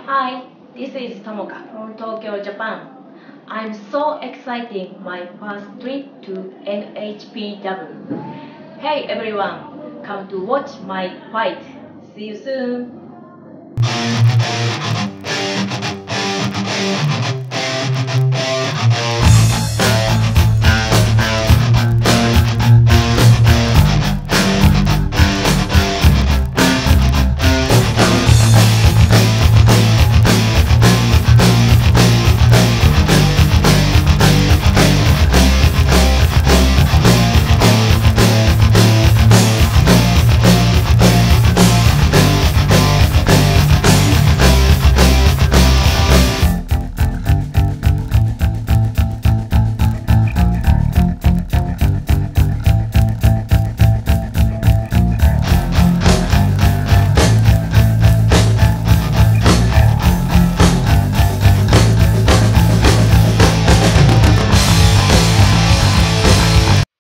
Hi, this is Tomoka from Tokyo, Japan. I'm so excited my first trip to NHPW. Hey everyone, come to watch my fight. See you soon.